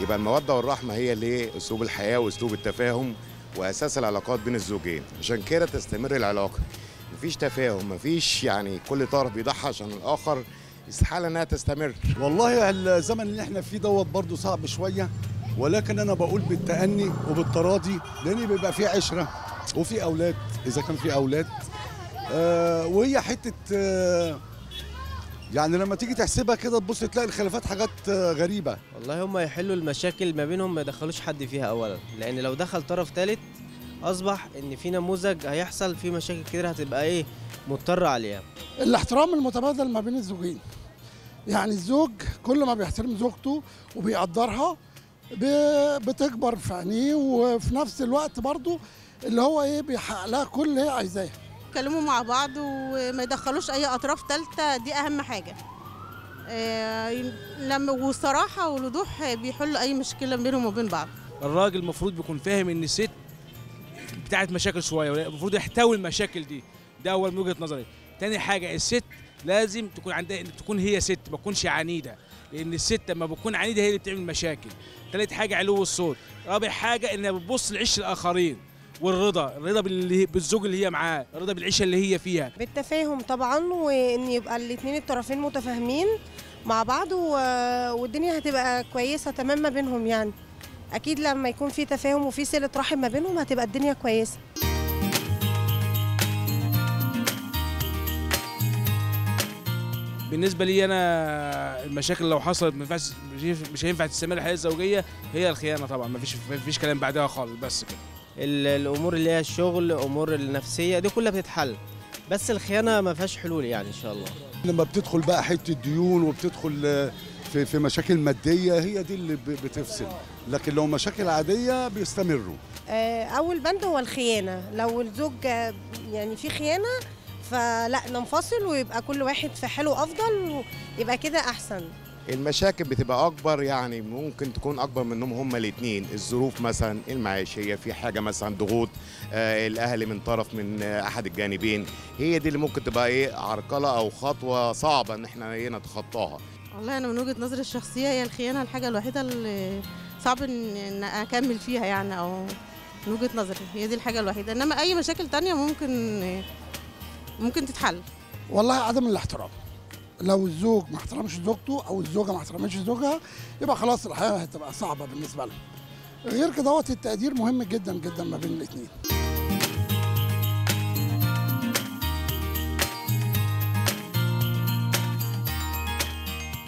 يبقى المودة والرحمة هي اللي أسلوب الحياة وأسلوب التفاهم وأساس العلاقات بين الزوجين، عشان كده تستمر العلاقة. مفيش تفاهم، مفيش يعني كل طرف بيضحي عشان الآخر، استحالة إنها تستمر. والله الزمن اللي احنا فيه دوت برضه صعب شوية، ولكن أنا بقول بالتأني وبالتراضي، لأن بيبقى فيه عشرة وفي أولاد إذا كان في أولاد. وهي حتة يعني لما تيجي تحسبها كده تبص تلاقي الخلافات حاجات غريبة. والله هم يحلوا المشاكل ما بينهم، ما يدخلوش حد فيها اولا، لان لو دخل طرف ثالث اصبح ان في نموذج هيحصل في مشاكل كتير هتبقى مضطر عليها. الاحترام المتبادل ما بين الزوجين، يعني الزوج كل ما بيحترم زوجته وبيقدرها بتكبر في عينيه، وفي نفس الوقت برضو اللي هو بيحقق لها كل اللي هي عايزاه. يتكلموا مع بعض وما يدخلوش اي اطراف ثالثه، دي اهم حاجه. لما والصراحه والوضوح بيحلوا اي مشكله بينهم وبين بعض. الراجل المفروض بيكون فاهم ان الست بتاعت مشاكل شويه، المفروض يحتوي المشاكل دي. ده اول من وجهه نظري. تاني حاجه، الست لازم تكون عندها، تكون هي ست، ما تكونش عنيده، لان الست لما بتكون عنيده هي اللي بتعمل مشاكل. تالت حاجه علو الصوت. رابع حاجه انها بتبص لعيش الاخرين، والرضا بالزوج اللي هي معاه، الرضا بالعيشه اللي هي فيها. بالتفاهم طبعا، وان يبقى الاثنين الطرفين متفاهمين مع بعض، والدنيا هتبقى كويسه تمام ما بينهم. يعني اكيد لما يكون في تفاهم وفي صله رحم ما بينهم هتبقى الدنيا كويسه. بالنسبه لي انا المشاكل لو حصلت مش هينفع تستمر الحياه الزوجيه، هي الخيانه طبعا، مفيش كلام بعدها خالص، بس كده. الامور اللي هي الشغل، امور النفسيه دي كلها بتتحل، بس الخيانه ما فيهاش حلول يعني ان شاء الله. لما بتدخل بقى حته ديون وبتدخل في مشاكل ماديه، هي دي اللي بتفصل، لكن لو مشاكل عاديه بيستمروا. اول بند هو الخيانه، لو الزوج يعني في خيانه فلا ننفصل ويبقى كل واحد في حاله افضل، ويبقى كده احسن. المشاكل بتبقى اكبر، يعني ممكن تكون اكبر منهم هما الاثنين، الظروف مثلا المعيشيه، في حاجه مثلا ضغوط الاهل من طرف من احد الجانبين، هي دي اللي ممكن تبقى عرقله او خطوه صعبه ان احنا نتخطاها. والله انا من وجهه نظري الشخصيه هي الخيانه الحاجه الوحيده اللي صعب ان اكمل فيها، يعني او من وجهه نظري هي دي الحاجه الوحيده، انما اي مشاكل تانية ممكن تتحل. والله عدم الاحترام، لو الزوج ما احترمش زوجته او الزوجه ما احترمتش زوجها يبقى خلاص الحياه هتبقى صعبه بالنسبه لهم. غير كده التقدير مهم جدا جدا ما بين الاثنين.